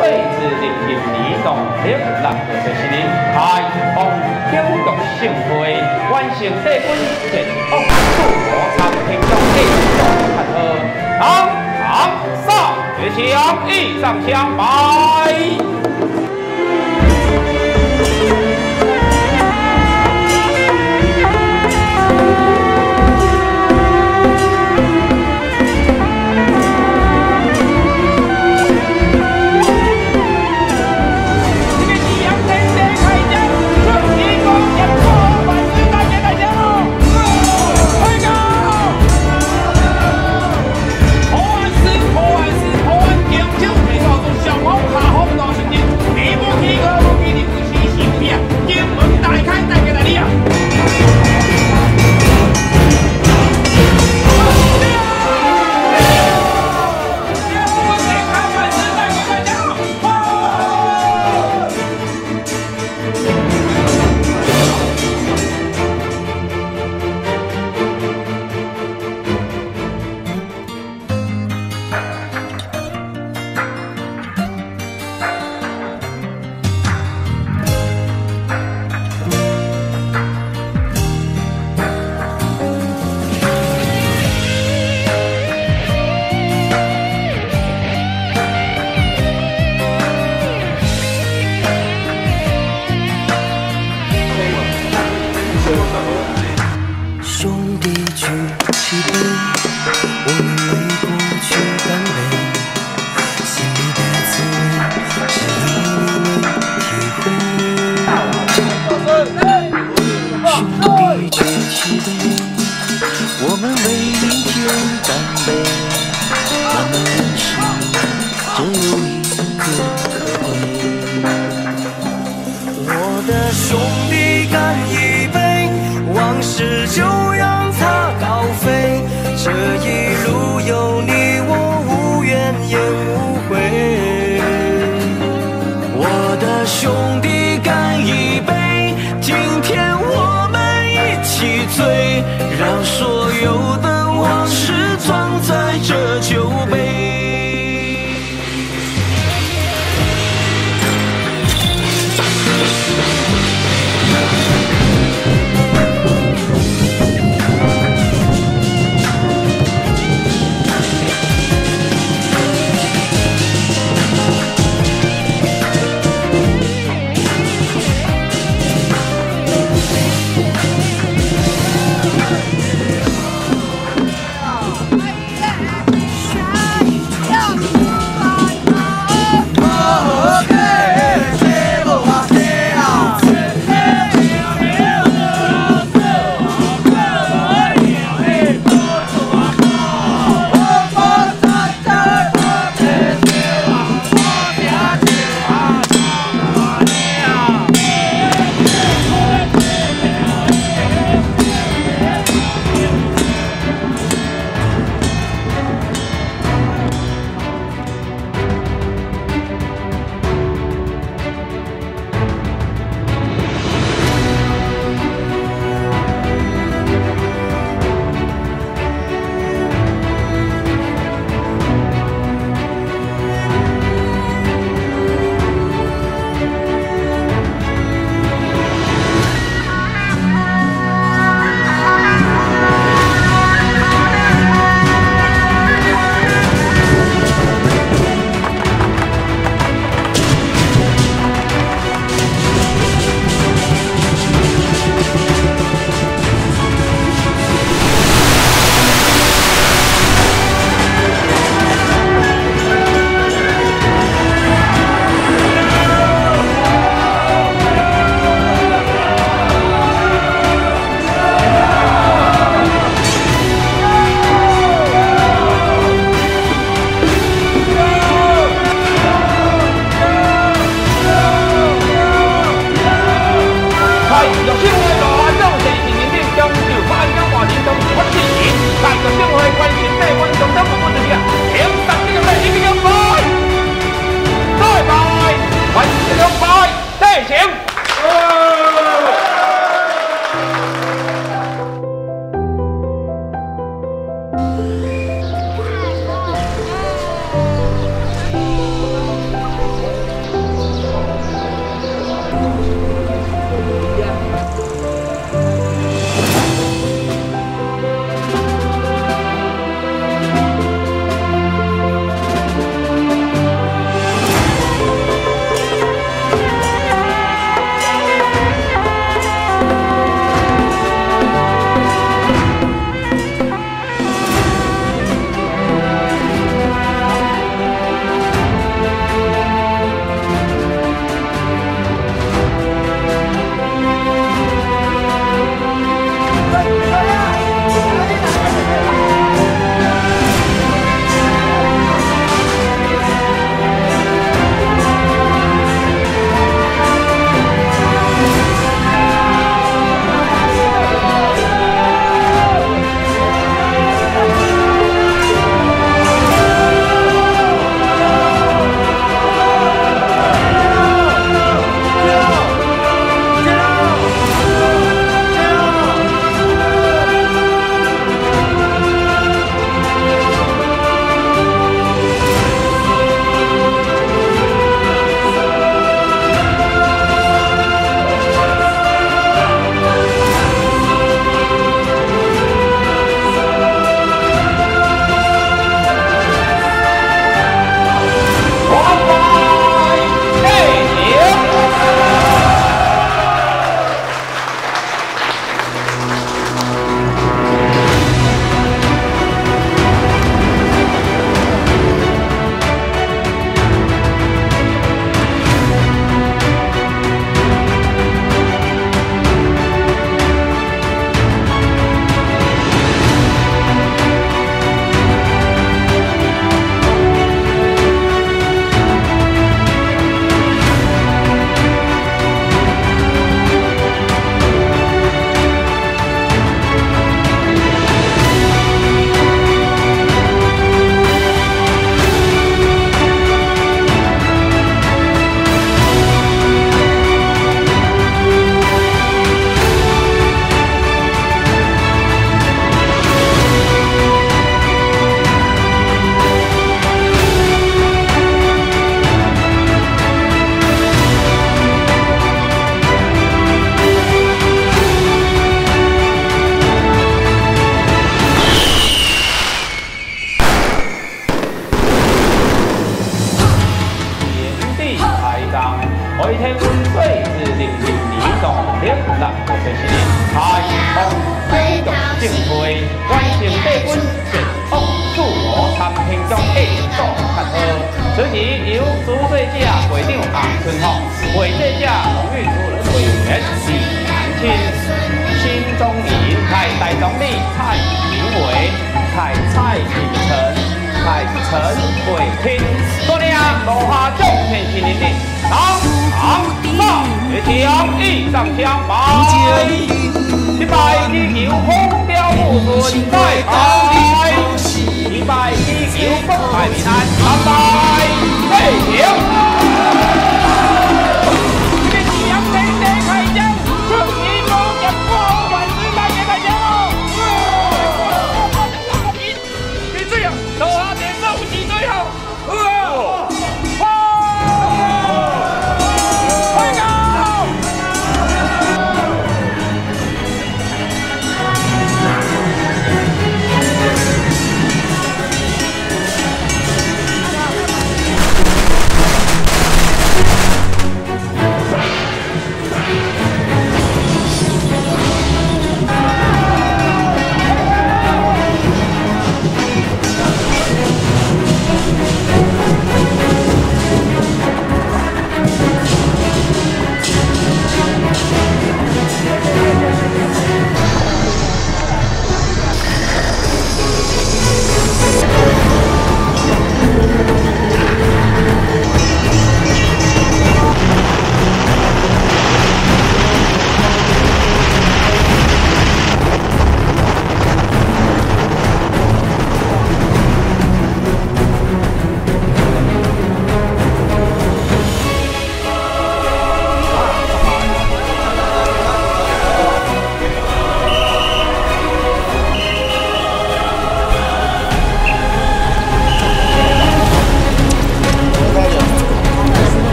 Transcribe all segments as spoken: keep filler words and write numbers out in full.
岁之日今年动力，让各位新人开放庆祝盛会，完成第本健康自我餐厅中的看好，堂堂上学枪，一上枪摆。 小黄卡红到是。 六个岁时呢，开放中毒正会，完成帝君前往自我参评中的做较好。此时由主税者会长洪春福，会计者荣誉处委员李南清，新中营台大总理蔡明伟、蔡蔡明成、蔡陈慧卿，昨天落下众天新人的当堂上一枪一上枪拜，一拜祈求风调雨顺再拜，一拜祈求国泰民安三拜，备行。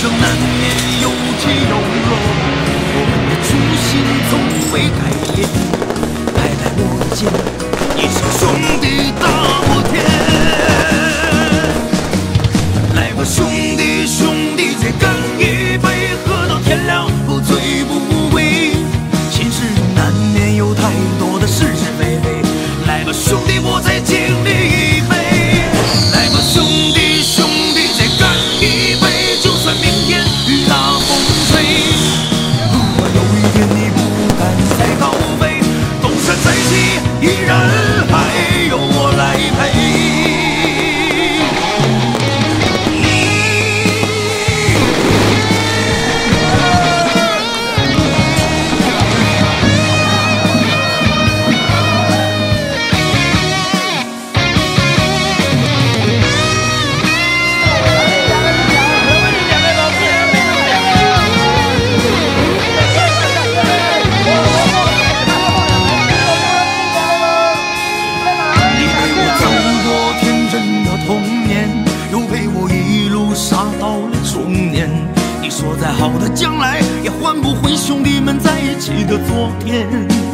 生难免有起有落，我们的初心从未改变。拍拍我的肩，一声兄弟大过天。来吧，兄弟，兄弟，再干一杯，喝到天亮，不醉不归。心事难免有太多的是是非非。来吧，兄弟，我再敬你一杯。来吧，兄弟，兄弟，再干一杯，就算明天雨打风吹。如果有一天你不敢再高飞，东山再起，依然还有我来陪。说再好的将来也换不回兄弟们在一起的昨天。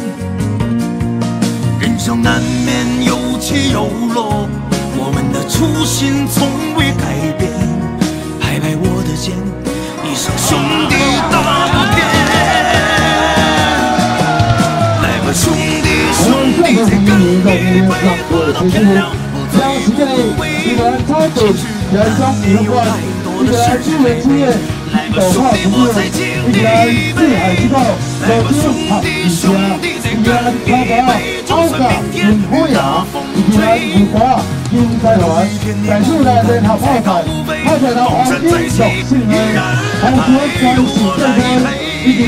人生难免有起有落，我们的初心从未改变。拍拍我的肩，一声兄弟大不天。来吧，兄弟，兄弟，再干一杯，喝到天亮，不醉不归。其实难免有太多的是是非非。来吧，兄弟，我再敬你一杯。来吧，兄弟，兄弟，再干一杯，就算明天雨打风吹。如果有一天你不敢再高飞，东山再起，依然还有我来陪。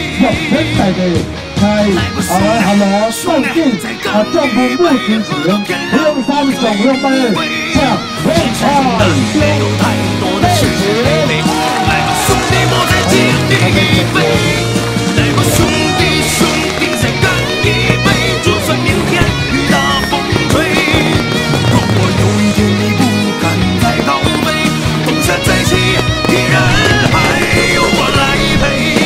来吧，兄弟，兄弟，再干一杯，喝到天亮，不醉不归。其实难免有太多的是是非非。来吧，兄弟，我再敬你一杯。来吧，兄弟，兄弟，再干一杯，就算明天雨打风吹。如果有一天你不敢再高飞，东山再起，依然还有我来陪。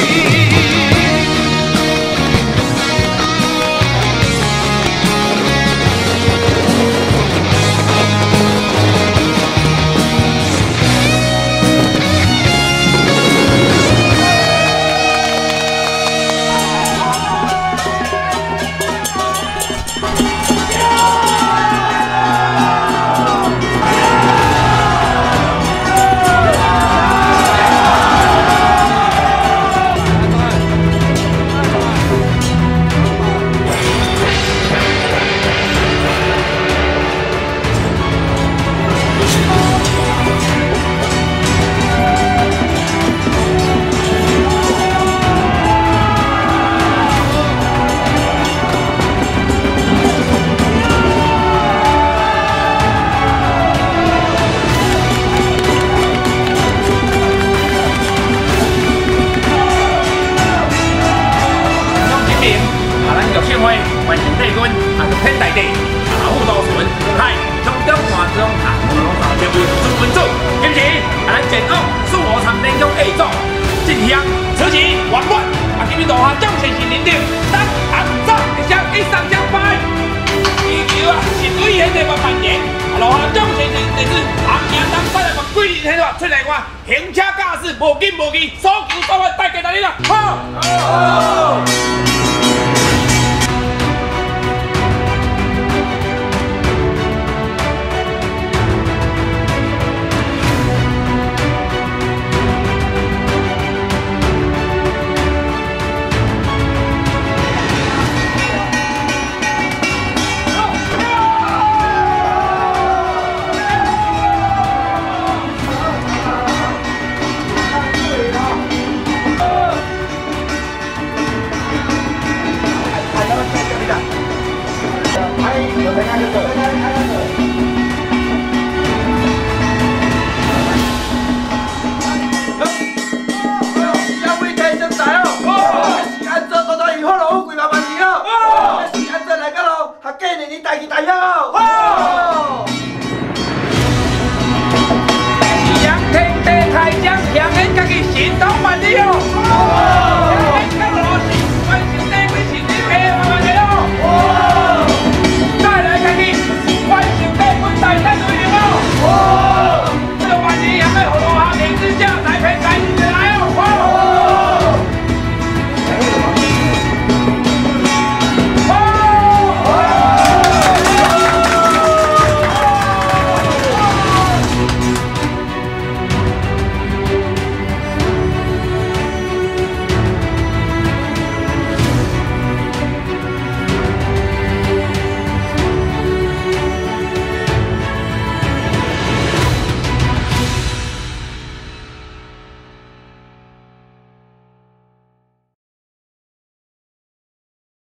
完成帝军，啊，就天大地，啊，护道顺，嗨，从中华中塔，我拢打成为朱文祖，今时啊，咱前往苏武长连乡 A 组，进香，此时圆满，啊，今日大下将先是领导，咱红走一双一上将拜，祈求啊，是对现在万万年，啊，落下将先是弟子，红赢当拜来万几年迄个出来我行车驾驶无紧无疑，所求所愿带给大家啦，好。好。阳天地太阳。 强人家己心头万里哦。